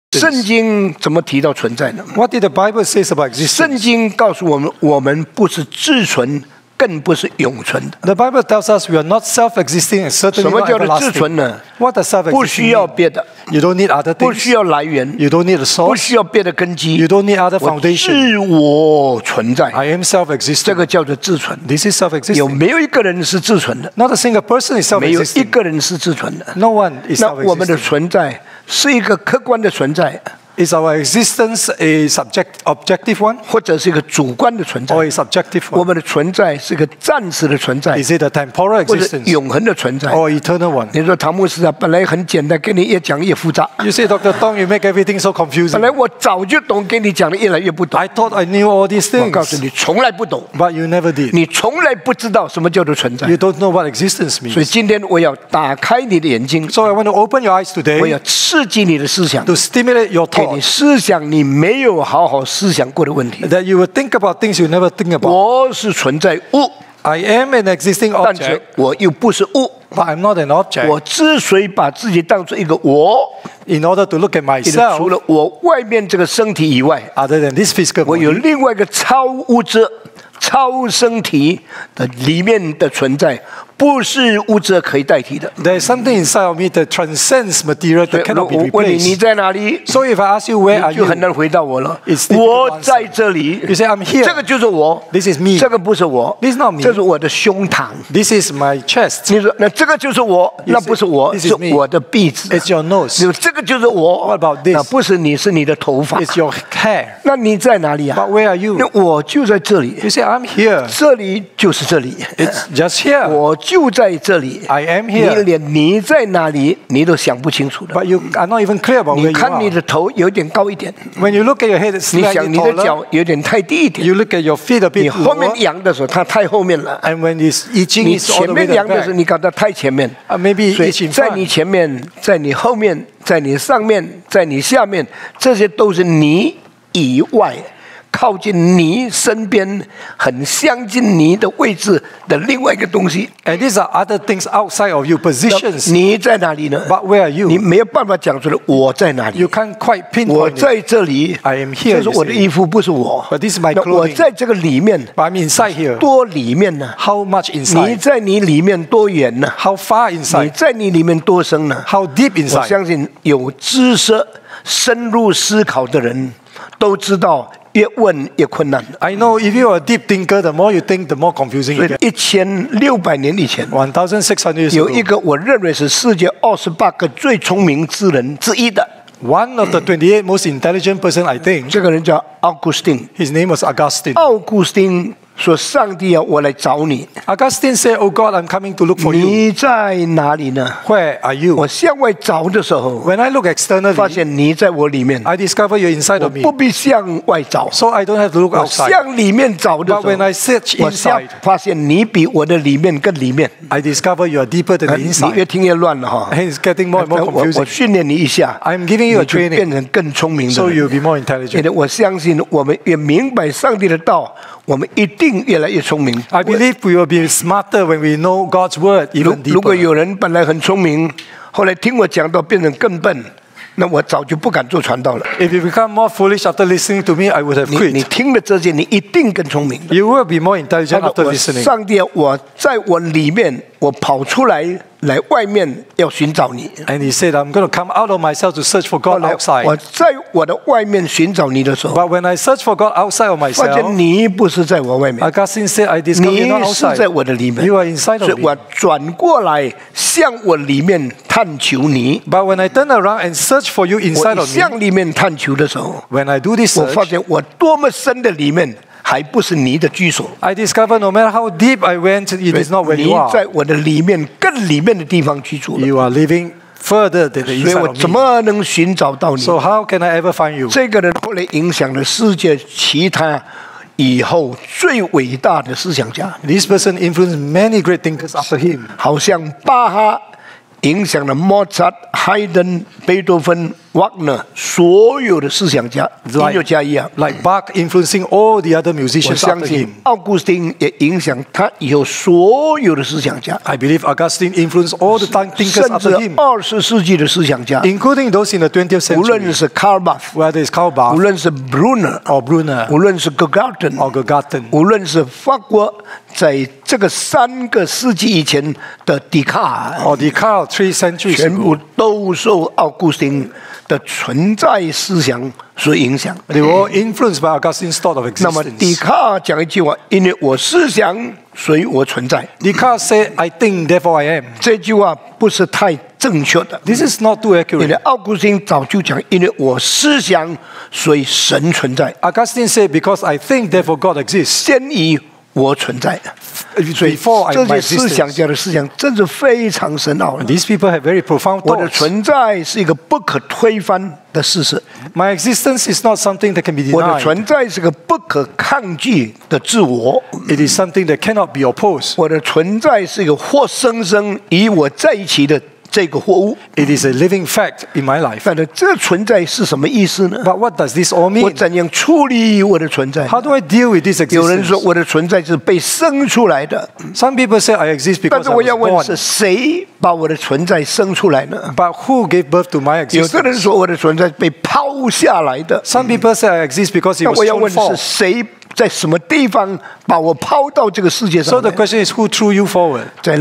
圣经怎么提到存在呢？ What did the Bible say about existence? 圣经告诉我们，我们不是自存，更不是永存的。 The Bible tells us we are not self-existing and 什 certainly 么 not 叫做自存 everlasting. 呢？ What does self-existing 不需要 mean? 别的， You don't need other 不 things. 需要来源， You don't need a 不 source. 需要别的根基 You，don't need other 我 foundation. 自我存在， I am 这 self-existing. 个叫做自存。 This is 有 self-existing. 没有一个人是自存的？ Not a single person is 没有一 self-existing. 个人是自存的。 No one is 那我们的 self-existing. 存在是一个客观的存在， Is our existence a objective one 或者是一个主观的存在？ or a subjective 我 one? 们的存在是一个暂时的存在， Is it a temporal 或者 existence 永恒的存在？ or eternal one? 你说唐牧师啊，本来很简单，跟你越讲越复杂。 You say, Dr. Tong, you make everything so 本 confusing. 来我早就懂，跟你讲的越来越不懂。 I thought I knew all these 我告诉 things, 你，从来不懂， but you never did. 你从来不知道什么叫做存在 You。don't know what existence 所以 means. 今天我要打开你的眼睛， So I want to open your eyes 我要 today 刺激你的思想， to stimulate your 给你 thought, 思想你没有好好思想过的问题。 that you will think about things you never think about. 我是存在物， I am an existing 但是 object, 我又不是物。 but I'm not an object. 我之所以把自己当作一个我， In order to look at 除 myself, 了我外面这个身体以外， other than this physical 我有 body, 另外一个超物质、超身体的里面的存在，不是物质可以代替的。 there is something inside of me that transcends material 所以 that cannot be 我问你，你 replaced. 在哪里？ So if I ask you, where are 就 you? 很难回答我了 It's。difficult to 我 answer. 在这里 You say, I'm here. 这个就是我 This is me. 这个不是我 This is not me. 这是我的胸膛。 This is my chest. 你说那这个就是我， You 那不是我， say, 是 "This is me." 我的鼻子。 It's your 你 nose. 说这个就是我 What about this? 那不是你，是你的头发。 It's your hair. 那你在哪里啊？ But where are you? 那我就在这里， You say, I'm here. 这里就是这里， It's just here. 我就在这里。 I am 你 here. 连你在哪里你都想不清楚的。 But you are not even clear about 你 where you 看你 are. 的头有点高一点， When you look at your head, it's 你 slightly 想你的 taller. 脚有点太低一点， You look at your feet a 你 bit 后面 lower. 扬的时候它太后面了。 And when it's itching, 你 it's all 前 the way 面 to 扬 the 的时候， back. 你搞得太前面。 Maybe 所以 it's in 在你 front. 前面，在你后面，在你上面，在你下面，这些都是你以外，靠近你身边，很相近你的位置的另外一个东西。 And these are other things outside of you, positions. 你在哪里呢？ But where are 你 you? 没有办法讲出来我在哪里 You。can't quite 我 pinpoint it. 在这里 I am here, 这是我的 you say. 衣服，不是我。 But this is my 那我 clothing. 在这个里面 But I'm inside here. 多里面呢？ How much 你 inside? 在你里面多远呢？ How far 你 inside? 在你里面多深呢？ How deep 我 inside? 相信有知识、深入思考的人都知道，越问越困难。 I know if you are a deep thinker, the more you think, the more confusing 所 it 以 gets. 1600年以前， 1,600 years 有一 ago, 个我认为是世界28个最聪明之人之一的， one of the 28 most intelligent person, I think, 这个人叫奥古斯丁。 his name was Augustine. 奥古斯丁说：“上帝啊，我来找你， Augustine said, "Oh God, I'm coming to look for you. 你在哪里呢？ Where are 我 you?" 向外找的时候， When I look 发 externally, 现你在我里面， I discover you're inside 我 of me. 不必向外找。 So I don't have to look 我 outside. 向里面找的 But 时 when I 候， search 我向 inside, 发现你比我的里面更里面。 I discover you are deeper than the 你越 inside. 听越乱了哈。 And it's getting more and more 我 confusing. 训练你一下， I'm giving you a 你就 training 变成更聪明的 so 人。 you'll be more 因 intelligent. 为我相信，我们越明白上帝的道，我们一定越来越聪明。 I believe we will be smarter when we know God's word 如 even 如果 deeper. 有人本来很聪明，后来听我讲到变成更笨，那我早就不敢做传道了。 If you become more foolish after listening to me, I would have 你 quit. 听了这些，你一定更聪明的。 You will be more intelligent 他说 after 我 listening. 上帝啊，我在我里面，我跑出来外面要寻找你。 And he said, I'm going to come out of myself to search for 后 God 来 outside. 我在我的外面寻找你的时候， But when I search for God outside of 发现 myself, 你不是在我外面， Augustine said, I discover 你 you're not 是在 outside. 我的里面。 You are inside 所 of 以我 me. 转过来向我里面探求你。 But when I turn around and search for you 我 inside 一 of me, 向里面探求的时候， when I do this 我发 search, 现我多么深的里面，还不是你的居所。 I discover no matter how deep I went, it is not where 你 you are. 在我的里面更里面的地方居住了， You are living further than the 所以 inside 我 of 怎 me. 么能寻找到你？ So how can I ever find you? 这个人后来影响了世界其他以后最伟大的思想家， This person influenced many great thinkers after him. 好像巴哈影响了莫扎特、海顿、贝多芬、 Wagner 所有的思想家、音乐家一样。 Like Bach influencing all the other 我 musicians 相 after 信 him. 奥古斯丁也影响他以后所有的思想家， I believe Augustine influenced all the thinkers 甚至 after him, 20世纪的思想家， including those in the 20th 无论 century, 是 Karl Barth， whether it's Karl 无 Barth 论是 Brunner， or Brunner 无论是 Gagarin， or Gagarin, 无论是法国在这个3个世纪以前的笛卡尔， or Descartes 3 centuries 全部 ago. 都受奥古斯丁的存在思想所影响。 They were all influenced by Augustine's thought of 那么笛 existence. 卡尔讲一句话：“因为我思想，所以我存在。 Descartes said, I think, therefore I am. ” 这句话不是太正确的。 This is not too 因为 accurate. 奥古斯丁早就讲：“因为我思想，所以神存在， Augustine said, because I think, therefore God exists. 先于我存在。” 所以 Before I 这 my 些思想 existence. 家的思想真是非常深奥了。 These people have very profound 我的 thoughts. 存在是一个不可推翻的事实， My existence is not something that can be 我的 denied. 存在是个不可抗拒的自我， It is something that cannot be opposed. 我的存在是一个活生生与我在一起的这个货物。 It is a living fact in my life. 反正这存在是什么意思呢？ But what does this all 我 mean? 怎样处理我的存在？ How do I deal with this 有人说 existence? 我的存在是被生出来的， Some people say I exist 但 because 是 I 我要 was 问 born. 是谁把我的存在生出来呢？ But who gave birth to my 有的人 existence? 说我的存在被抛下来的， Some people say I exist because it 那 was 我要 thrown 问是 forth. 谁在什么地方把我抛到这个世界 So 上 the 来？ question is who threw you forward? 在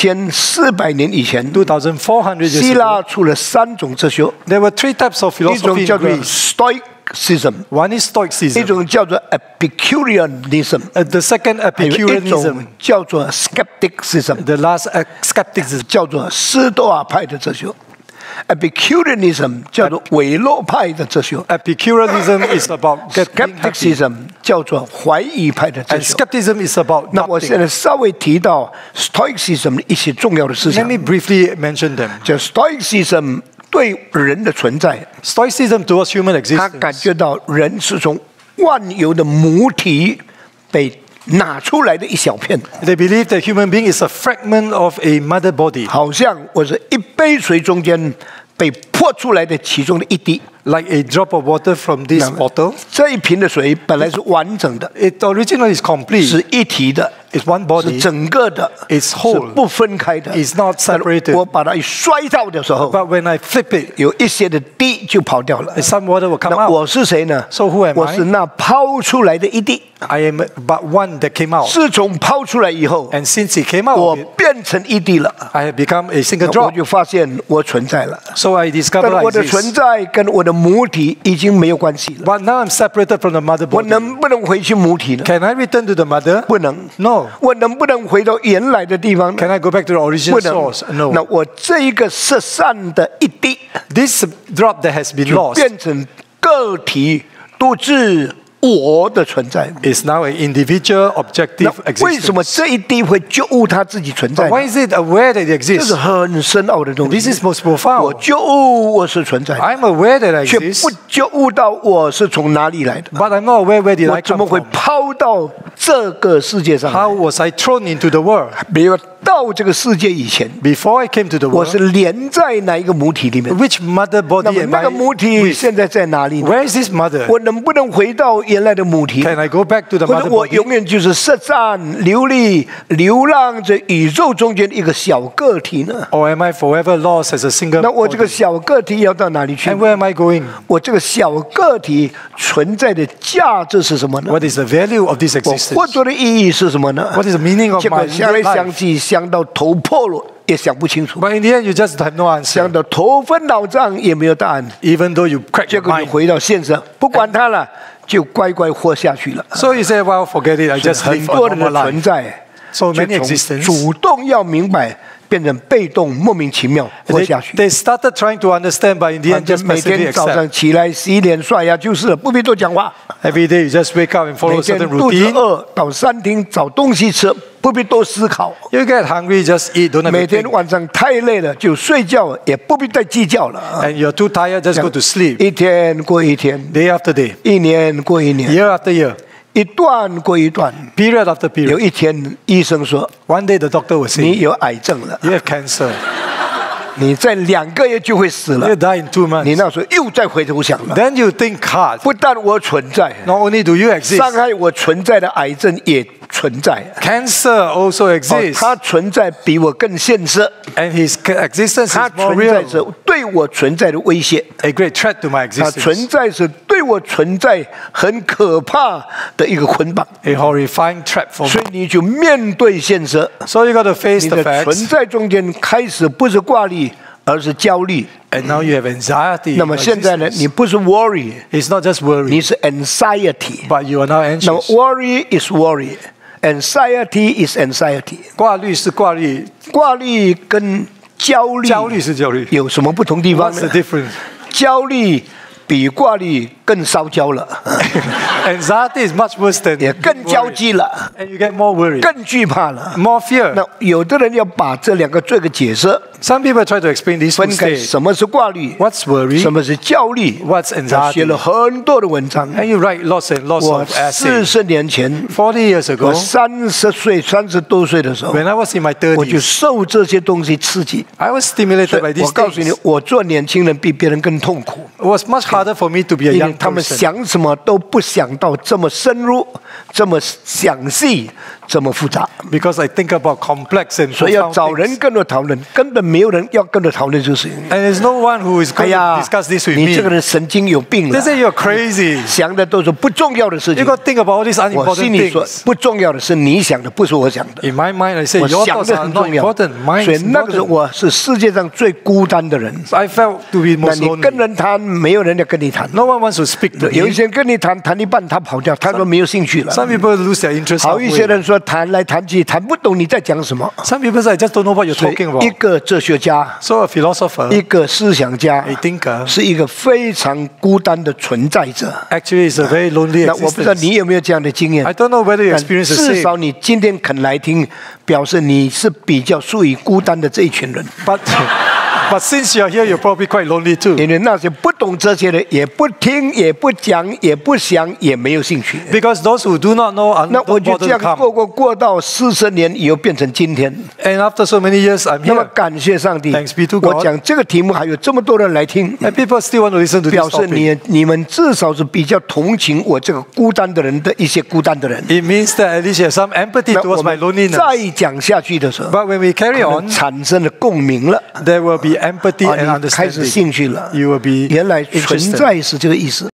2400年以前， 2,400 希 years 腊 ago, 出了3种哲学， there were 3 types of 一种 philosophy 叫 in 做 Greece. Stoicism， One is 一 Stoicism. 种叫做 Epicureanism， The second 还有一 Epicureanism. 种叫做 Skepticism， The last skepticism. 叫做斯多亚派的哲学。Epicureanism 叫做韦洛派的哲学 Epicureanism is about getting happy. ，Skepticism 叫做怀疑派的哲 And 学。 skepticism is about 那我现 doubting. 在稍微提到 Stoicism 的一些重要的思 Let 想。 me briefly mention them. 这 Stoicism 对人的存在， Stoicism towards human 他感 existence. 觉到人是从万有的母体被拿出来的一小片， They believe that human being is a fragment of a mother body, 好像我是一杯水中间被泼出来的其中的一滴。 like a drop of water from this bottle. 这一瓶的水本来是完整的， It originally is complete. 是一体的， It's one 是 body. 整个的， It's 是 whole. 不分开的。 It's not separated. 我把它一摔到的时候， But when I flip it, 有一些的滴就跑掉了。 some water will come 那 out. 我是谁呢？ So who am I? 我是那抛出来的一滴。 I am but one that came out. 自从抛出来以后， And since it came out, 我 of it, 变成一滴了。 I have become a single 我 drop. 就发现我存在了， So I 但 discovered 我 I 的存 exist. 在跟我的母体已经没有关系了。 But now I'm separated from the mother 我 body. 能不能回去母体呢？ Can I return to the mother? 不能。 No. 我能不能回到原来的地方呢？ Can I go back to the 不 original 能 source? 那 No. 我这一个失散的一滴， This drop that has been 就 lost 变成个体独自我的存在。 is now an individual objective 那为什么 existence. 这一滴会觉悟他自己存在 But 呢？ why is it aware that it 这是 exists? 很深奥的东 This 西。 is most 我 profound. 觉悟我是存在， I'm aware that I 却不 exist, 觉悟到我是从哪里来的。 but I'm not aware where did 我 I 怎 come 么会 from. 抛到这个世界上来？ How was I thrown into the world? 没有到这个世界以前， Before I came to the 我 world, 是连在哪一个母体里面？ which mother 那 body 么 am 那个 I 母体 with? 现在在哪里呢？ Where is this mother? 我能不能回到原来的母体？ Can I go back to the 或者 mother 我 body? 永远就是失散、流离、流浪在宇宙中间一个小个体呢？ Or am I forever lost as a single 那我这个 body? 小个体要到哪里去 And？where am I going? 我这个小个体存在的价值是什么呢？ What is the value of this 我 existence? 活着的意义是什么呢？ What is the meaning of 结果 my 想来想 life? 去，想到头破了也想不清楚， But in the end, you just have no 想 answer. 到头昏脑胀也没有答案， Even though you crack 结 your 果就 mind. 回到现实，不管它了，就乖乖活下去了。 So you say, well, forget it. I just 很 live 多 a 人 normal 的存 life. 在， So 就 many 从 existence. 主动要明白，变成被动莫名其妙活 They, 下去。 they started trying to understand, but in the 反 end, 正 just 每 passively 天早 accept. 上起来洗脸刷牙就是了，不必多讲话。 Every day, you just wake up and follow 每 a 天 certain 肚子 routine. 饿到餐厅找东西吃，不必多思考。 You get hungry, just eat. Don't have 每 to 天 think. 晚上太累了就睡觉，也不必再计较了。 And you're too tired, just go to sleep. 一天过一天， Day after day, 一年过一年， year after year, 一段过一段。 period after 有 period. 一天，医生说 One day, the doctor will say, 你有癌症了。 you have cancer. 你在2个月就会死了 You，die in 2 你 months. 那时候又再回头想了， Then you think hard. 不但我存在， Not only do you exist, 伤害我存在的癌症也存在， cancer also exists. 它存在比我更现实， And his existence 它 is more 存在 real. 着对我存在的威胁， A great threat to my 它 existence. 存在着对我存在很可怕的一个捆绑， A horrifying threat for 所 me. 以你就面对现实， So you got to face 你 the 的存 facts. 在中间开始不是挂虑，而是焦虑。 And now you have anxiety. in 那么 your 现在呢， existence. 你不是 worry， It's not just worry, 你是 anxiety。 but you are now 那么 anxious. worry is worry，anxiety is anxiety。 挂虑是挂虑， 挂虑跟焦虑焦虑是焦虑。 有什么不同地方 What's the 呢？ difference? 焦虑比挂虑更烧焦了， Anxiety is much worse than 也更焦急了， and you get more worried, 更惧怕了。 more fear. 那有的人要把这2个做个解释， Some people try to explain these 分 two 开 states. 什么是挂虑， What's worry? 什么是焦虑。 What's 我 anxiety? 写了很多的文章。 And you write lots and lots 我 of essays. 40年前， 40 years 我 ago, 30岁、30多岁的时候， when I was in my 我就 30s, 受这些东西刺激。 I was stimulated by 我 these 告诉你 things. ， 我做年轻人比别人更痛苦， It was much harder for me to be a 因为 young 他们 person 想什么都不想到这么深入、这么详细、这么复杂， because I think about complex and 所以要 profound 找人 things. 跟着讨论，根本没有人要跟着讨论这个事情。 And there's no one who is 哎 going 呀 to discuss this with 你这个 me. 人神经有病 They 了， say you're crazy. 想的都是不重要的事 You 情。 got to think about all these 我 unimportant 心里说， things. 不重要的是你想的，不是我想的。 In my mind, I say 我 your 想 thoughts 的 are 很 not 重要， important. Mine 所以 is 那个时候 important. 我是世界上最孤单的人。 I felt to be 那 most 你跟 lonely. 人谈，没有人要跟你谈。 No one wants to speak to 有一 me. 些人跟你谈，谈一半他跑掉，他说没有兴趣了。 Some people lose their interest 好一些 halfway. 人说谈来谈去，谈不懂你在讲什么。 Some people say, I just don't know what you're 所以 talking 一 about. 个哲学家， So a philosopher, 一个思想家， a thinker, 是一个非常孤单的存在者。 actually is a very lonely 那我不知道 existence. 你有没有这样的经验 I？don't know whether you 但 experience the 至 same. 少你今天肯来听，表示你是比较属于孤单的这一群人。 But since you're here, you're probably quite lonely too. 因为那些不懂这些的，也不听，也不讲，也不想，也没有兴趣。 Because those who do not know are 那 not 我就 bothered 这 to 样 come. 过到40年以后，变成今天。 And after so many years, I'm 那么 here. 感谢上帝 Thanks be to， 我 God 讲这个题目还有这么多人来听， And people still want to listen to 表 this 示 topic. 你们至少是比较同情我这个孤单的人的一些孤单的人。 It means that at least you have some empathy 那 towards 我 my 们 loneliness. 再讲下去的时候， But when we carry 可能 on, 产生了共鸣了， there will be empathy and 你开始 understanding. 兴趣了。 You will be 原来存 interested. 在是这个意思。